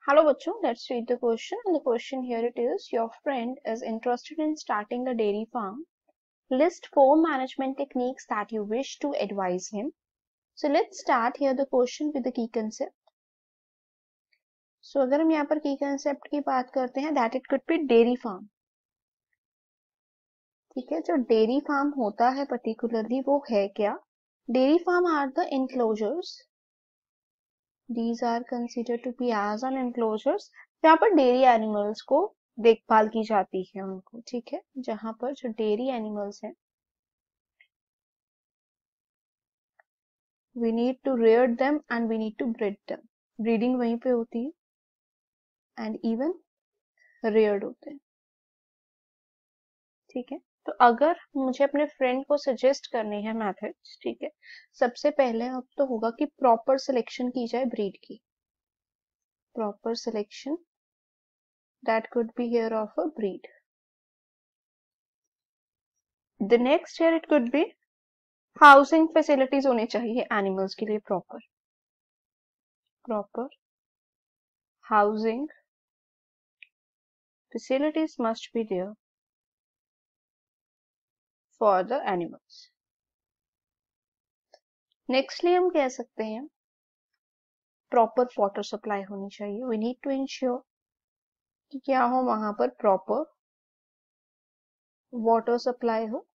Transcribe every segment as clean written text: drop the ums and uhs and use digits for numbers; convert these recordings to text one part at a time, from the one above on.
Hello बच्चों, let's read the question. And the question here it is, your friend is interested in starting a dairy farm. List 4 management techniques that you wish to advise him. So let's start here the question with the key concept. So अगर हम यहाँ पर key concept की बात करते हैं, that it could be dairy farm. ठीक है, जो dairy farm होता है particularly वो है क्या? Dairy farm are the enclosures. These are considered to be as an enclosures. यहाँ पर डेयरी एनिमल्स को देखभाल की जाती है उनको, ठीक है, जहां पर जो डेयरी एनिमल्स हैं we need to rear them and we need to breed them. Breeding वहीं पे होती है एंड इवन रेयर्ड होते हैं. ठीक है, तो अगर मुझे अपने फ्रेंड को सजेस्ट करने हैं मेथड्स, ठीक है, सबसे पहले अब तो होगा कि प्रॉपर सिलेक्शन की जाए ब्रीड की. Proper selection that could be here of a breed. The next here it could be housing facilities होनी चाहिए एनिमल्स के लिए. Proper housing facilities must be there for the animals. Nextly हम कह सकते हैं प्रॉपर वाटर सप्लाई होनी चाहिए. वी नीड टू इंश्योर कि क्या हो वहां पर प्रॉपर वाटर सप्लाई हो.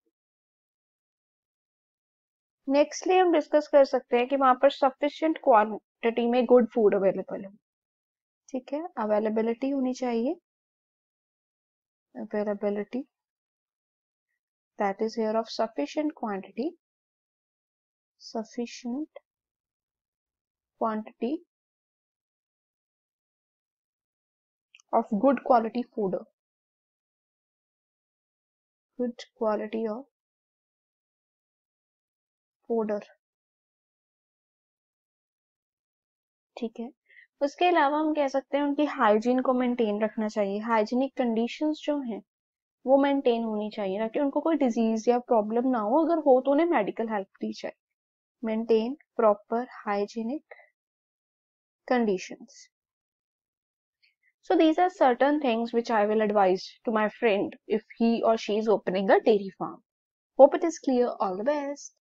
नेक्स्टली हम डिस्कस कर सकते हैं कि वहां पर सफिशिएंट क्वांटिटी में गुड फूड अवेलेबल हो. ठीक है, अवेलेबिलिटी होनी चाहिए. Availability that is here of sufficient quantity of good quality food. Good quality of fodder. ठीक है, उसके अलावा हम कह सकते हैं उनकी हाइजीन को मेंटेन रखना चाहिए. हाइजीनिक कंडीशंस जो हैं वो मेंटेन होनी चाहिए, ताकि उनको कोई डिजीज या प्रॉब्लम ना हो. अगर हो तो उन्हें मेडिकल हेल्प दी जाए. Maintain proper hygienic conditions. So these are certain things which I will advise to my friend if he or she is opening a dairy farm. Hope it is clear. All the best.